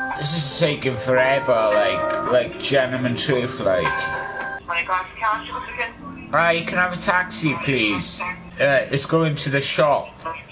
This is taking forever, like gentleman truth, like. Hi, can I have a taxi, please? It's going to the shop.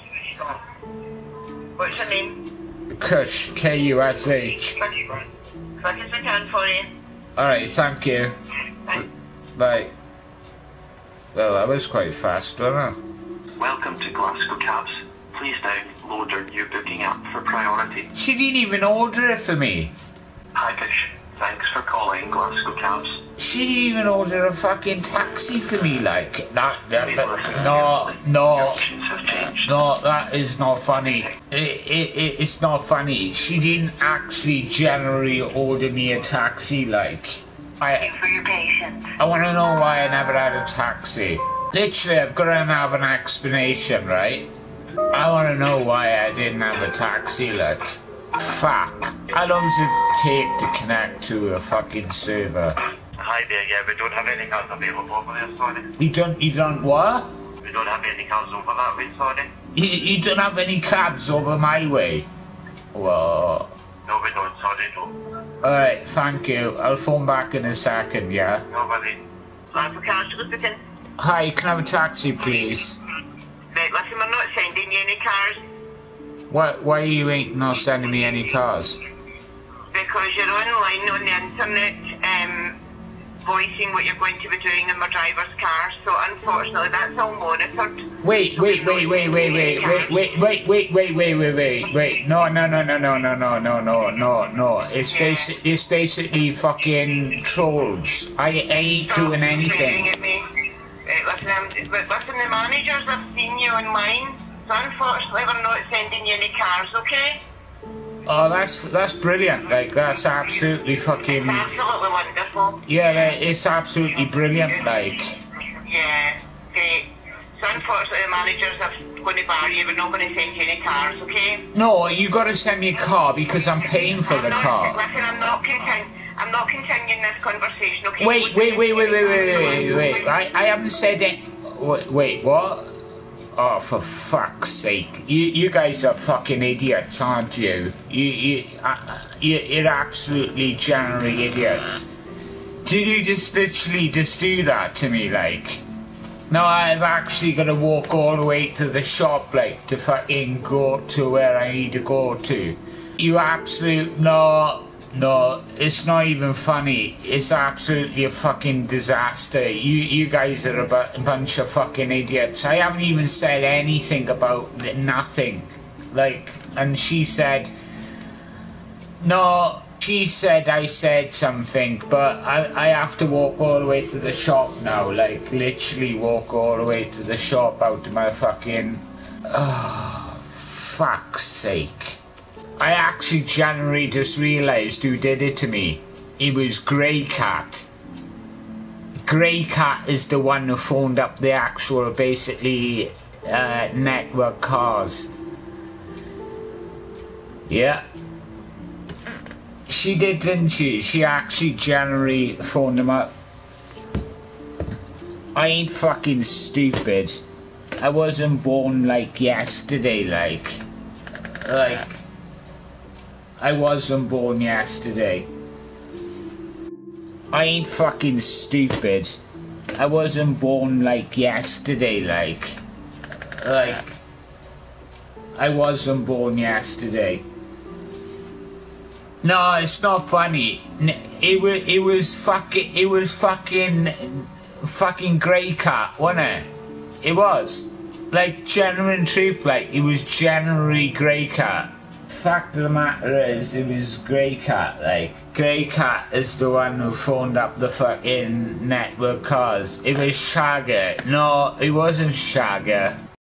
What's your name? Kush, K-U-S-H. Quick as I can for you. Alright, thank you. Bye. Bye. Well, that was quite fast, wasn't it? Welcome to Glasgow Cabs. Please download our new booking app for priority. She didn't even order it for me. Hi Kush, thanks for calling Glasgow Cabs. She didn't even order a fucking taxi for me, like. No, Options have changed. no, that is not funny. It's not funny. She didn't actually generally order me a taxi, like. Thank you for your patience. I want to know why I never had a taxi. Literally, I've got to have an explanation, right? I want to know why I didn't have a taxi, like. Fuck. How long does it take to connect to a fucking server? Hi there, yeah, we don't have any cars available over there, sorry. You don't what? We don't have any cars over that way, sorry. You don't have any cabs over my way? Well... No, we don't, sorry, no. Alright, thank you. I'll phone back in a second, yeah? No worries. Glasgow Cabs, looking. Hi, can I have a taxi, please? Right, listen, we're not sending you any cars Why are you ain't not sending me any cars? because you're online on the internet, voicing what you're going to be doing in my driver's car. So unfortunately, that's all monitored. Wait. No. It's basically fucking trolls. I ain't doing anything. At me. Listen, the managers have seen you online. So unfortunately, we're not sending you any cars, okay? Oh, that's brilliant. Like, that's absolutely fucking... It's absolutely wonderful. Yeah, it's absolutely brilliant, like... Yeah, great. So unfortunately, the managers are going to bar you. We're not going to send you any cars, okay? No, you gotta send me a car because I'm paying for the car. Listen, I'm not continuing this conversation, okay? Wait. I haven't said it. Wait, what? Oh, for fuck's sake. You guys are fucking idiots, aren't you? You're absolutely generally idiots. Did you just literally just do that to me, like? Now I've actually got to walk all the way to the shop, like, to fucking go to where I need to go to. You absolute... No, it's not even funny. It's absolutely a fucking disaster. You guys are a bunch of fucking idiots. I haven't even said anything about nothing. Like, and she said... No, she said I said something, but I have to walk all the way to the shop now. Like, literally walk all the way to the shop out to my fucking... Oh, fuck's sake. I actually generally just realised who did it to me. It was Grey Cat. Grey Cat is the one who phoned up the actual, basically, network cars. Yeah. She did, didn't she? She actually generally phoned them up. I ain't fucking stupid. I wasn't born, like, yesterday, like... I wasn't born yesterday. I ain't fucking stupid. I wasn't born, like, yesterday, like... I wasn't born yesterday. No, it's not funny. It was fucking Grey Cat, wasn't it? It was. Like, genuine truth, like, it was generally Grey Cat. Fact of the matter is, it was Grey Cat, like. Grey Cat is the one who phoned up the fucking network cars. It was Shagger. No, it wasn't Shagger.